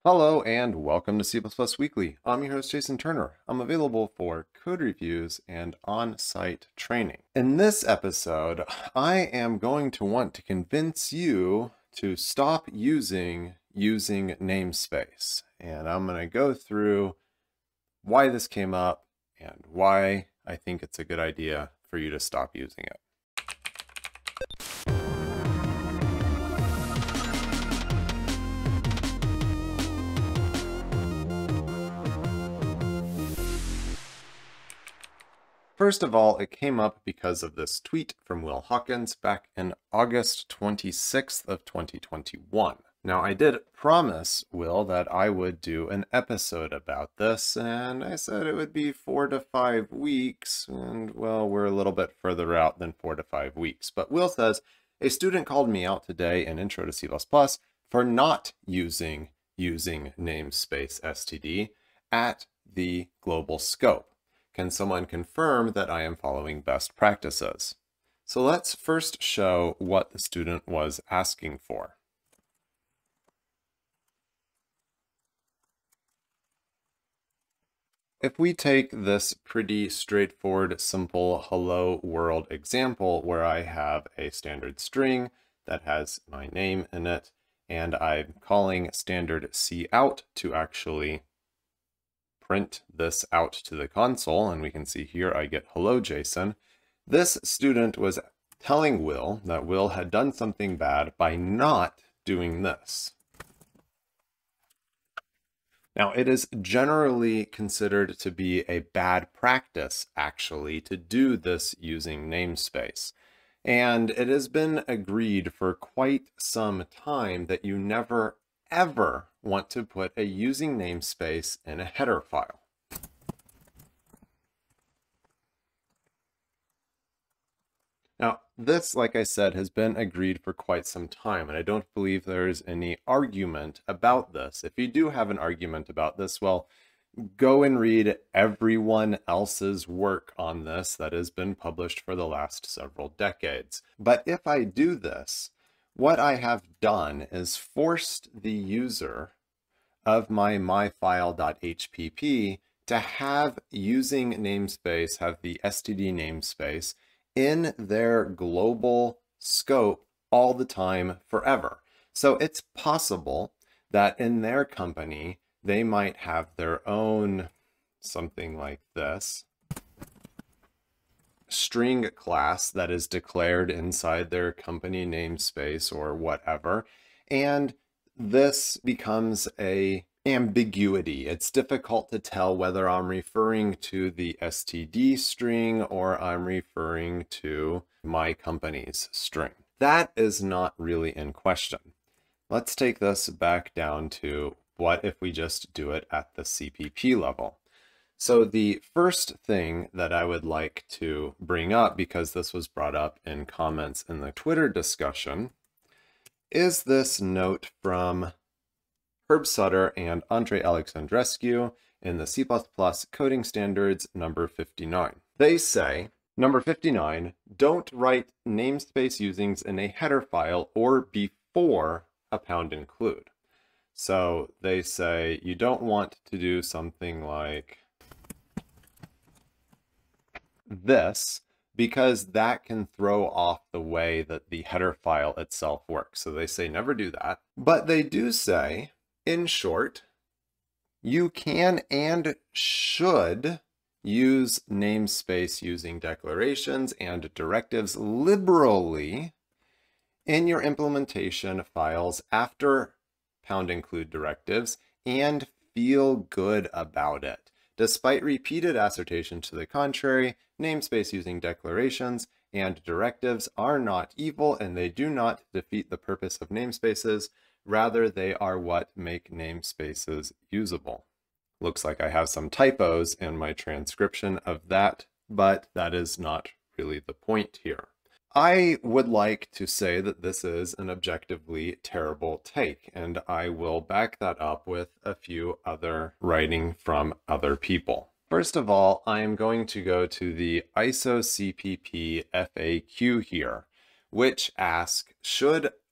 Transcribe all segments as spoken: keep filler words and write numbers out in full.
Hello and welcome to C plus plus Weekly. I'm your host Jason Turner. I'm available for code reviews and on-site training. In this episode, I am going to want to convince you to stop using using namespace. And I'm going to go through why this came up and why I think it's a good idea for you to stop using it. First of all, it came up because of this tweet from Will Hawkins back in August twenty-sixth of twenty twenty-one. Now, I did promise Will that I would do an episode about this, and I said it would be four to five weeks, and well, we're a little bit further out than four to five weeks. But Will says, a student called me out today in Intro to C plus plus for not using using namespace S T D at the global scope. Can someone confirm that I am following best practices? So let's first show what the student was asking for. If we take this pretty straightforward, simple hello world example where I have a standard string that has my name in it, and I'm calling standard cout to actually print this out to the console, and we can see here I get hello Jason. This student was telling Will that Will had done something bad by not doing this. Now, it is generally considered to be a bad practice, actually, to do this using namespace. And it has been agreed for quite some time that you never, ever want to put a using namespace in a header file. Now, this, like I said, has been agreed for quite some time, and I don't believe there is any argument about this. If you do have an argument about this, well, go and read everyone else's work on this that has been published for the last several decades. But if I do this, what I have done is forced the user of my myfile.hpp to have using namespace, have the S T D namespace in their global scope all the time, forever. So it's possible that in their company, they might have their own something like this string class that is declared inside their company namespace or whatever. And this becomes a ambiguity. It's difficult to tell whether I'm referring to the S T D string or I'm referring to my company's string. That is not really in question. Let's take this back down to what if we just do it at the C P P level. So the first thing that I would like to bring up, because this was brought up in comments in the Twitter discussion, is this note from Herb Sutter and Andre Alexandrescu in the C plus plus Coding Standards number fifty-nine. They say, number fifty-nine, don't write namespace usings in a header file or before a pound include. So they say you don't want to do something like this, because that can throw off the way that the header file itself works. So they say never do that. But they do say, in short, you can and should use namespace using declarations and directives liberally in your implementation files after pound include directives and feel good about it. Despite repeated assertion to the contrary, namespace using declarations and directives are not evil and they do not defeat the purpose of namespaces. Rather, they are what make namespaces usable. Looks like I have some typos in my transcription of that, but that is not really the point here. I would like to say that this is an objectively terrible take, and I will back that up with a few other writing from other people. First of all, I am going to go to the I S O C P P F A Q here, which asks, should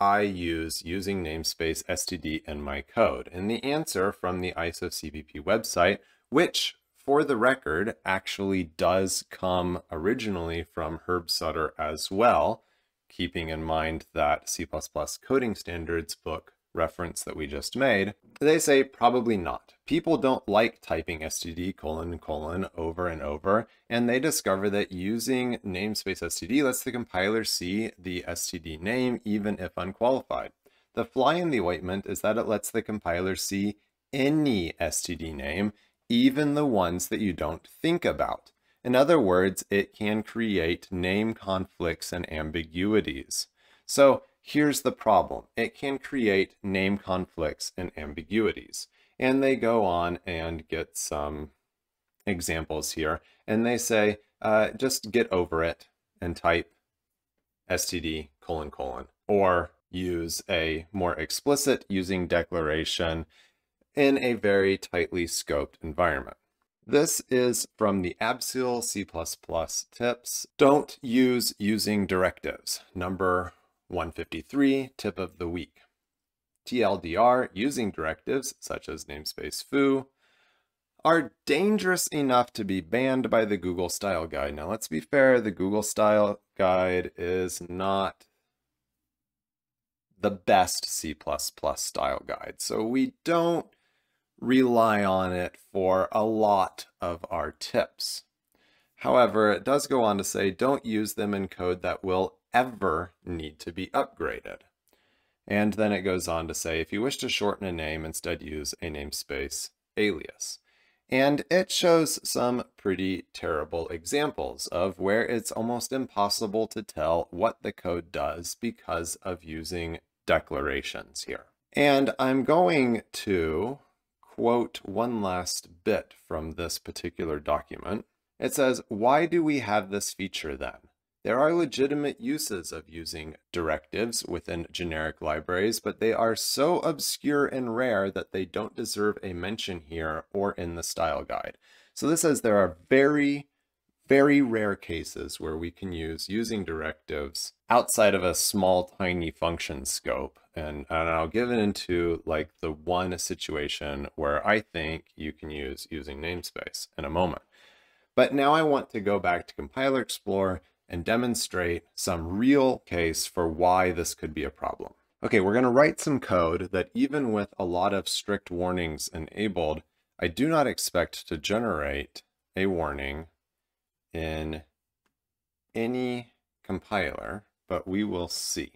I use using namespace std in my code? And the answer from the I S O C V P website, which for the record actually does come originally from Herb Sutter as well, keeping in mind that C plus plus coding standards book reference that we just made, they say probably not. People don't like typing std colon colon over and over, and they discover that using namespace std lets the compiler see the std name even if unqualified. The fly in the ointment is that it lets the compiler see any std name, even the ones that you don't think about. In other words, it can create name conflicts and ambiguities. So here's the problem. It can create name conflicts and ambiguities. And they go on and get some examples here. And they say, uh, just get over it and type std colon colon, or use a more explicit using declaration in a very tightly scoped environment. This is from the Abseil C plus plus tips. Don't use using directives. Number one fifty-three, tip of the week. T L D R, using directives, such as namespace foo, are dangerous enough to be banned by the Google Style Guide. Now, let's be fair, the Google Style Guide is not the best C plus plus style guide, so we don't rely on it for a lot of our tips. However, it does go on to say, don't use them in code that will ever need to be upgraded. And then it goes on to say, if you wish to shorten a name, instead use a namespace alias. And it shows some pretty terrible examples of where it's almost impossible to tell what the code does because of using declarations here. And I'm going to quote one last bit from this particular document. It says, why do we have this feature then? There are legitimate uses of using directives within generic libraries, but they are so obscure and rare that they don't deserve a mention here or in the style guide. So this says there are very, very rare cases where we can use using directives outside of a small, tiny function scope. And, and I'll give it into like the one situation where I think you can use using namespace in a moment. But now I want to go back to Compiler Explorer and demonstrate some real case for why this could be a problem. Okay, we're going to write some code that even with a lot of strict warnings enabled, I do not expect to generate a warning in any compiler, but we will see.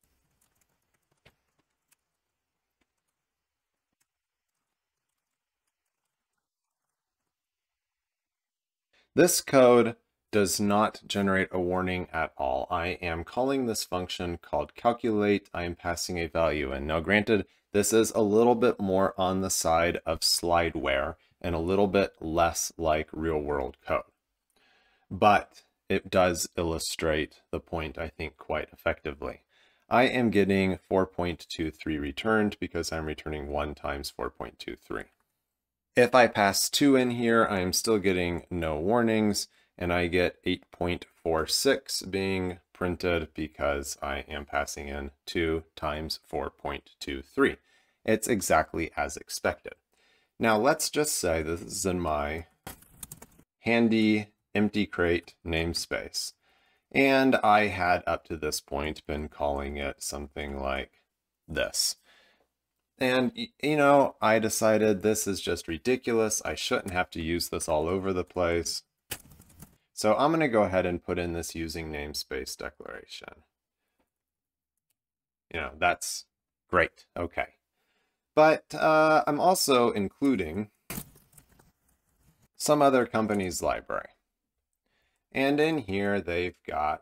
This code does not generate a warning at all. I am calling this function called calculate. I am passing a value in. Now, granted, this is a little bit more on the side of slideware and a little bit less like real world code, but it does illustrate the point, I think, quite effectively. I am getting four point two three returned because I'm returning one times four point two three. If I pass two in here, I am still getting no warnings, and I get eight point four six being printed because I am passing in two times four point two three. It's exactly as expected. Now let's just say this is in my handy empty crate namespace, and I had up to this point been calling it something like this. And, you know, I decided this is just ridiculous. I shouldn't have to use this all over the place. So I'm going to go ahead and put in this using namespace declaration. You know, that's great. Okay. But uh, I'm also including some other company's library. And in here, they've got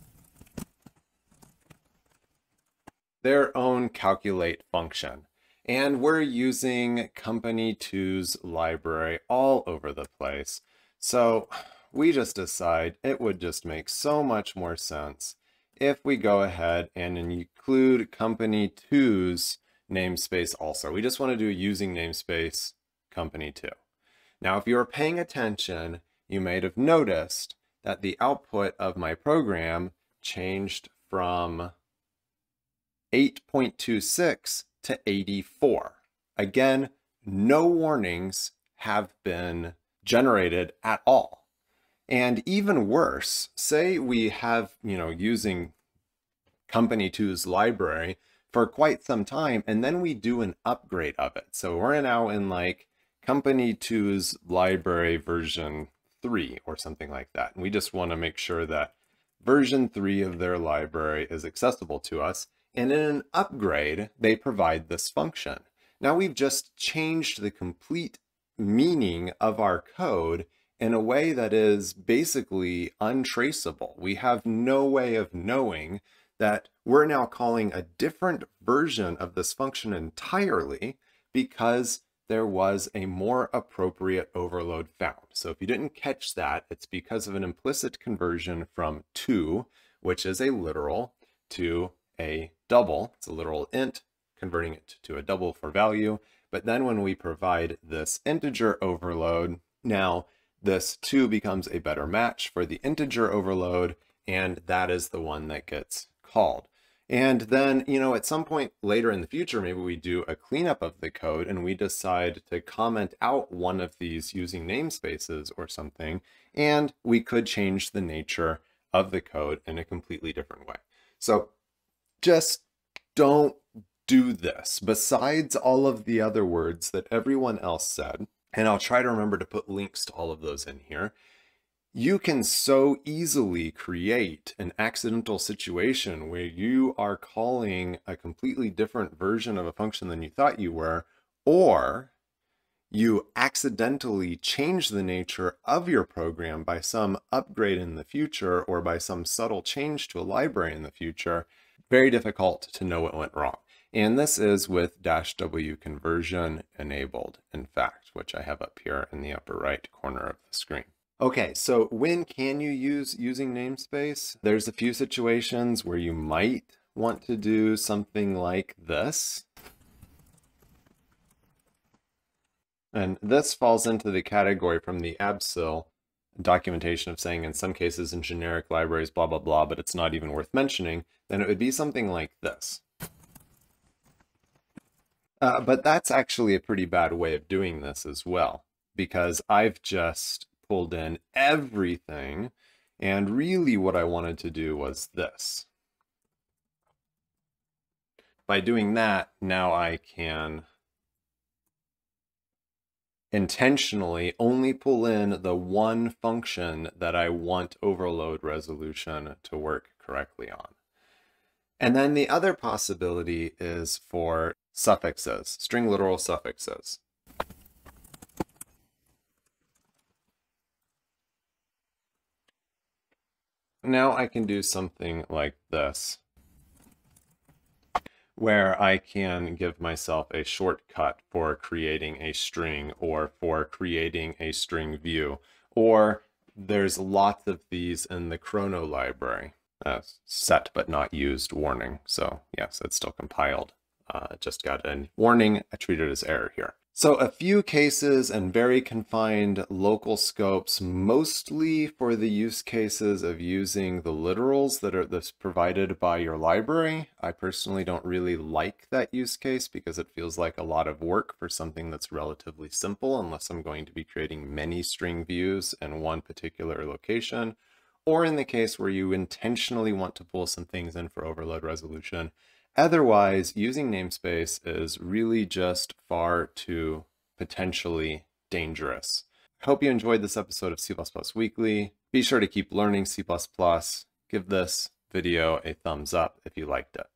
their own calculate function. And we're using company two's library all over the place. So we just decide it would just make so much more sense if we go ahead and include company two's namespace also. We just want to do using namespace company two. Now, if you were paying attention, you might have noticed that the output of my program changed from eight point two six to eighty-four. Again, no warnings have been generated at all. And even worse, say we have, you know, using Company two's library for quite some time, and then we do an upgrade of it. So we're now in like Company two's library version three or something like that. And we just want to make sure that version three of their library is accessible to us. And in an upgrade, they provide this function. Now we've just changed the complete meaning of our code in a way that is basically untraceable. We have no way of knowing that we're now calling a different version of this function entirely because there was a more appropriate overload found. So if you didn't catch that, it's because of an implicit conversion from to, which is a literal, to a double. It's a literal int, converting it to a double for value. But then when we provide this integer overload, now this to becomes a better match for the integer overload, and that is the one that gets called. And then, you know, at some point later in the future, maybe we do a cleanup of the code and we decide to comment out one of these using namespaces or something, and we could change the nature of the code in a completely different way. So just don't do this. Besides all of the other words that everyone else said, and I'll try to remember to put links to all of those in here, you can so easily create an accidental situation where you are calling a completely different version of a function than you thought you were, or you accidentally change the nature of your program by some upgrade in the future or by some subtle change to a library in the future. Very difficult to know what went wrong. And this is with dash W conversion enabled, in fact, which I have up here in the upper right corner of the screen. Okay, so when can you use using namespace? There's a few situations where you might want to do something like this. And this falls into the category from the ABSIL documentation of saying in some cases in generic libraries, blah, blah, blah, but it's not even worth mentioning. Then it would be something like this. Uh, but that's actually a pretty bad way of doing this as well, because I've just pulled in everything, and really what I wanted to do was this. By doing that, now I can intentionally only pull in the one function that I want overload resolution to work correctly on. And then the other possibility is for suffixes, string literal suffixes. Now I can do something like this, where I can give myself a shortcut for creating a string or for creating a string view, or there's lots of these in the Chrono library. Uh, set but not used warning. So yes, it's still compiled. Uh, just got a warning. I treat it as error here. So a few cases and very confined local scopes, mostly for the use cases of using the literals that are that's provided by your library. I personally don't really like that use case because it feels like a lot of work for something that's relatively simple, unless I'm going to be creating many string views in one particular location. Or in the case where you intentionally want to pull some things in for overload resolution. Otherwise, using namespace is really just far too potentially dangerous. I hope you enjoyed this episode of C plus plus Weekly. Be sure to keep learning C plus plus. Give this video a thumbs up if you liked it.